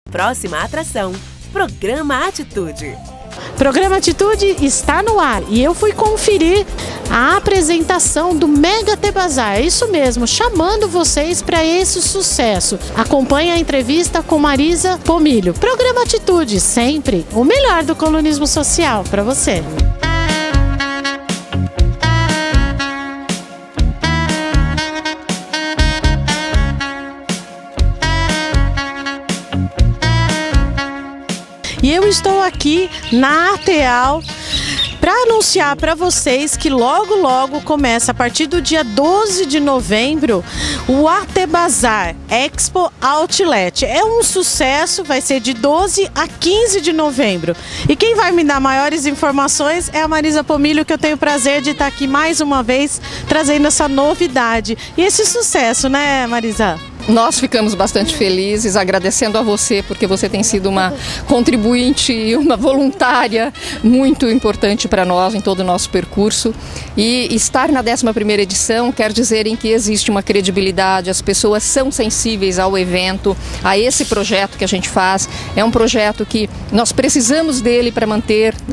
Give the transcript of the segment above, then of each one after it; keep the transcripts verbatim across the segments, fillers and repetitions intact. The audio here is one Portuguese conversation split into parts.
Próxima atração, Programa Atitude. Programa Atitude está no ar e eu fui conferir a apresentação do Mega Tebazar, é isso mesmo, chamando vocês para esse sucesso. Acompanhe a entrevista com Marisa Pomilho. Programa Atitude, sempre o melhor do colunismo social para você. E eu estou aqui na Ateal para anunciar para vocês que logo logo começa, a partir do dia doze de novembro, o Atebazar Expo Outlet. É um sucesso, vai ser de doze a quinze de novembro. E quem vai me dar maiores informações é a Marisa Pomilho, que eu tenho o prazer de estar aqui mais uma vez trazendo essa novidade. E esse sucesso, né, Marisa? Nós ficamos bastante felizes, agradecendo a você, porque você tem sido uma contribuinte e uma voluntária muito importante para nós em todo o nosso percurso. E estar na décima primeira edição quer dizer em que existe uma credibilidade, as pessoas são sensíveis ao evento, a esse projeto que a gente faz. É um projeto que nós precisamos dele para manter uh,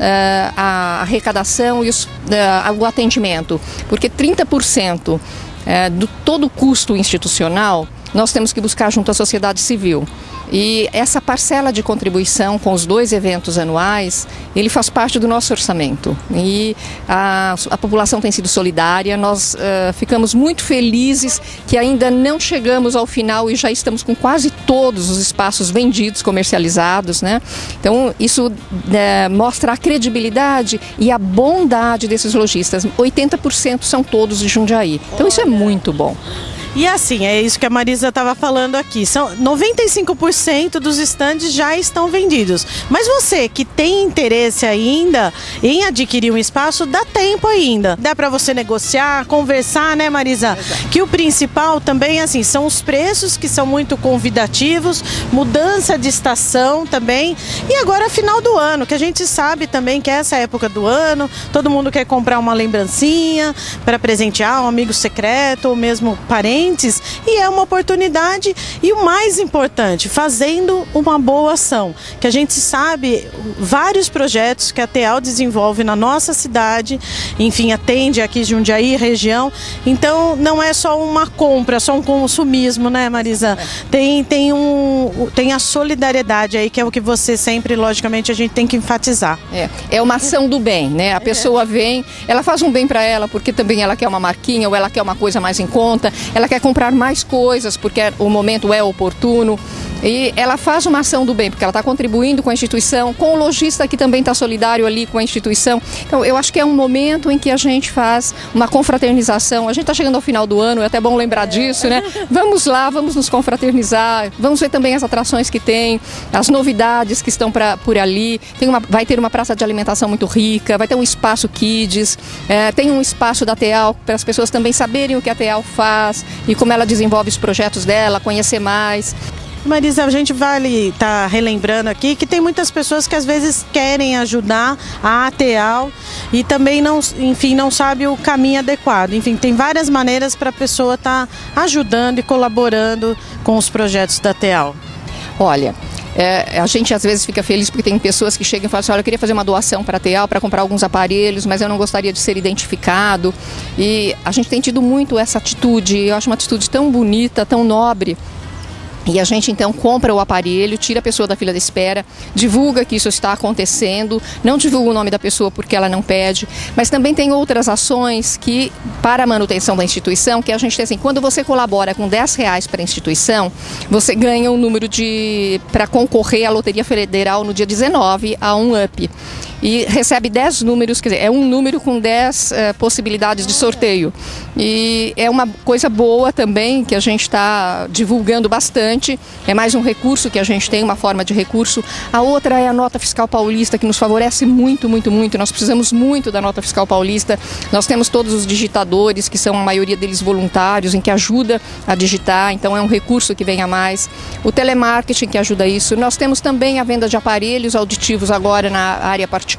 a arrecadação e os, uh, o atendimento, porque trinta por cento uh, do todo o custo institucional nós temos que buscar junto à sociedade civil. E essa parcela de contribuição com os dois eventos anuais, ele faz parte do nosso orçamento. E a, a população tem sido solidária, nós uh, ficamos muito felizes que ainda não chegamos ao final e já estamos com quase todos os espaços vendidos, comercializados, né? Então isso uh, mostra a credibilidade e a bondade desses lojistas. oitenta por cento são todos de Jundiaí, então isso é muito bom. E assim, é isso que a Marisa estava falando aqui, são noventa e cinco por cento dos estandes já estão vendidos. Mas você que tem interesse ainda em adquirir um espaço, dá tempo ainda. Dá para você negociar, conversar, né, Marisa? Exato. Que o principal também, assim, são os preços que são muito convidativos, mudança de estação também. E agora final do ano, que a gente sabe também que é essa época do ano, todo mundo quer comprar uma lembrancinha para presentear um amigo secreto ou mesmo parente. E é uma oportunidade e o mais importante, fazendo uma boa ação, que a gente sabe vários projetos que a Ateal desenvolve na nossa cidade, enfim, atende aqui Jundiaí, região, então não é só uma compra, só um consumismo, né, Marisa? Tem, tem, um, tem a solidariedade aí, que é o que você sempre, logicamente, a gente tem que enfatizar. É, é uma ação do bem, né? A pessoa vem, ela faz um bem para ela, porque também ela quer uma marquinha, ou ela quer uma coisa mais em conta, ela quer quer comprar mais coisas porque o momento é oportuno e ela faz uma ação do bem porque ela está contribuindo com a instituição, com o lojista que também está solidário ali com a instituição. Então eu acho que é um momento em que a gente faz uma confraternização. A gente está chegando ao final do ano, é até bom lembrar disso, né? Vamos lá, vamos nos confraternizar, vamos ver também as atrações que tem, as novidades que estão pra, por ali. Tem uma, vai ter uma praça de alimentação muito rica, vai ter um espaço Kids, é, tem um espaço da Ateal para as pessoas também saberem o que a Ateal faz e como ela desenvolve os projetos dela, conhecer mais. Marisa, a gente vale estar relembrando aqui que tem muitas pessoas que às vezes querem ajudar a Ateal e também não, enfim, não sabe o caminho adequado. Enfim, tem várias maneiras para a pessoa estar ajudando e colaborando com os projetos da Ateal. Olha, É, a gente às vezes fica feliz porque tem pessoas que chegam e falam assim, olha, eu queria fazer uma doação para a Ateal para comprar alguns aparelhos, mas eu não gostaria de ser identificado. E a gente tem tido muito essa atitude, eu acho uma atitude tão bonita, tão nobre. E a gente então compra o aparelho, tira a pessoa da fila de espera, divulga que isso está acontecendo, não divulga o nome da pessoa porque ela não pede, mas também tem outras ações que, para a manutenção da instituição, que a gente tem assim, quando você colabora com dez reais para a instituição, você ganha um número de para concorrer à Loteria Federal no dia dezenove a um up. E recebe dez números, quer dizer, é um número com dez uh, possibilidades de sorteio. E é uma coisa boa também, que a gente está divulgando bastante, é mais um recurso que a gente tem, uma forma de recurso. A outra é a Nota Fiscal Paulista, que nos favorece muito, muito, muito. Nós precisamos muito da Nota Fiscal Paulista. Nós temos todos os digitadores, que são a maioria deles voluntários, em que ajuda a digitar, então é um recurso que vem a mais. O telemarketing, que ajuda isso. Nós temos também a venda de aparelhos auditivos agora na área particular,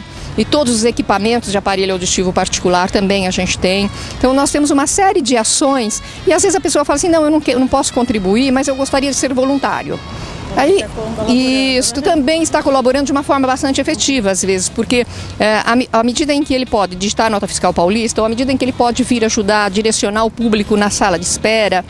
e todos os equipamentos de aparelho auditivo particular também a gente tem. Então nós temos uma série de ações e às vezes a pessoa fala assim, não, eu não, que, eu não posso contribuir, mas eu gostaria de ser voluntário. Aí, isso também está colaborando de uma forma bastante efetiva, às vezes, porque é, à, à medida em que ele pode digitar a nota fiscal paulista, ou à medida em que ele pode vir ajudar a direcionar o público na sala de espera,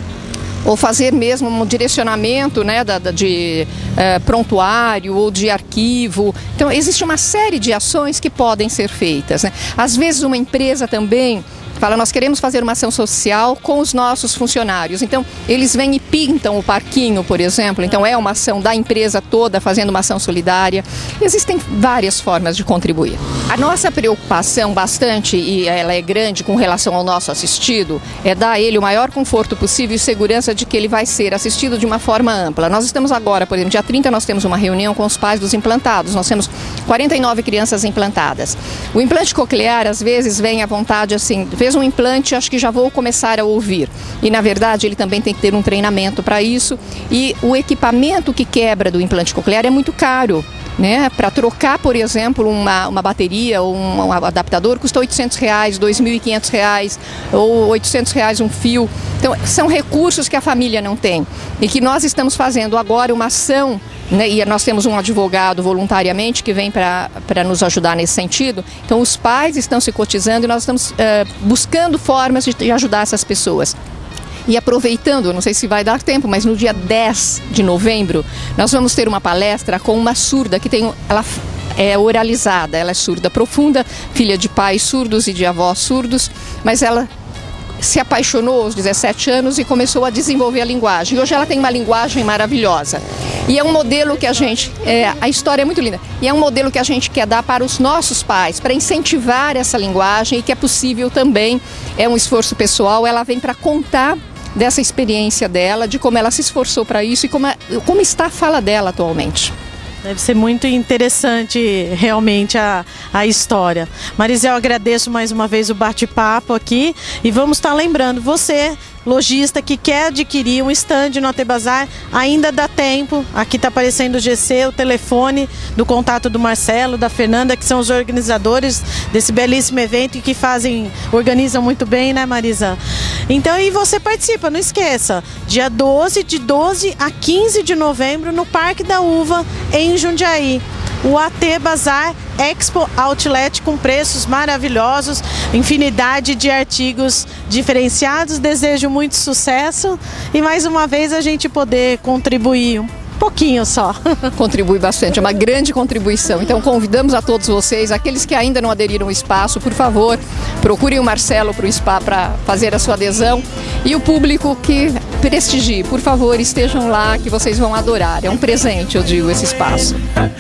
ou fazer mesmo um direcionamento, né, da, da, de é, prontuário ou de arquivo. Então, existe uma série de ações que podem ser feitas, né? Às vezes uma empresa também fala, nós queremos fazer uma ação social com os nossos funcionários. Então, eles vêm e pintam o parquinho, por exemplo. Então, é uma ação da empresa toda fazendo uma ação solidária. Existem várias formas de contribuir. A nossa preocupação bastante, e ela é grande com relação ao nosso assistido, é dar a ele o maior conforto possível e segurança de que ele vai ser assistido de uma forma ampla. Nós estamos agora, por exemplo, dia trinta, nós temos uma reunião com os pais dos implantados. Nós temos quarenta e nove crianças implantadas. O implante coclear, às vezes, vem à vontade assim, fez um implante, acho que já vou começar a ouvir. E, na verdade, ele também tem que ter um treinamento para isso. E o equipamento que quebra do implante coclear é muito caro, né? Para trocar, por exemplo, uma, uma bateria ou um, um adaptador custa oitocentos reais, dois mil e quinhentos reais ou oitocentos reais um fio. Então, são recursos que a família não tem. E que nós estamos fazendo agora uma ação, né, e nós temos um advogado voluntariamente que vem para nos ajudar nesse sentido. Então, os pais estão se cotizando e nós estamos uh, buscando formas de, de ajudar essas pessoas. E aproveitando, não sei se vai dar tempo, mas no dia dez de novembro, nós vamos ter uma palestra com uma surda que tem, ela é oralizada, ela é surda profunda, filha de pais surdos e de avós surdos, mas ela se apaixonou aos dezessete anos e começou a desenvolver a linguagem. Hoje ela tem uma linguagem maravilhosa. E é um modelo que a gente, é, a história é muito linda, e é um modelo que a gente quer dar para os nossos pais, para incentivar essa linguagem e que é possível também, é um esforço pessoal, ela vem para contar dessa experiência dela, de como ela se esforçou para isso e como, é, como está a fala dela atualmente. Deve ser muito interessante realmente a, a história. Marisel, eu agradeço mais uma vez o bate-papo aqui e vamos estar lembrando, você, lojista que quer adquirir um stand no AT Bazar, ainda dá tempo. Aqui está aparecendo o G C, o telefone do contato do Marcelo, da Fernanda, que são os organizadores desse belíssimo evento e que fazem, organizam muito bem, né, Marisa? Então, e você participa, não esqueça, dia doze, de doze a quinze de novembro, no Parque da Uva, em Jundiaí. O AT Bazar Expo Outlet com preços maravilhosos, infinidade de artigos diferenciados. Desejo muito sucesso e mais uma vez a gente poder contribuir um pouquinho só. Contribui bastante, é uma grande contribuição. Então convidamos a todos vocês, aqueles que ainda não aderiram ao espaço, por favor, procurem o Marcelo para o Spa para fazer a sua adesão. E o público que prestigie, por favor, estejam lá que vocês vão adorar. É um presente, eu digo, esse espaço.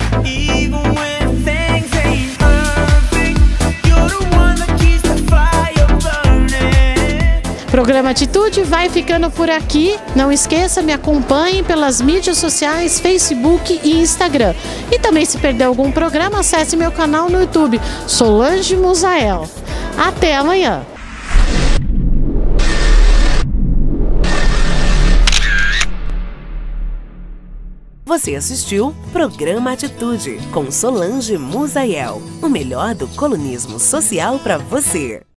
Programa Atitude vai ficando por aqui. Não esqueça, me acompanhe pelas mídias sociais, Facebook e Instagram. E também, se perder algum programa, acesse meu canal no YouTube, Solange Musael. Até amanhã! Você assistiu Programa Atitude com Solange Musael, o melhor do colunismo social para você.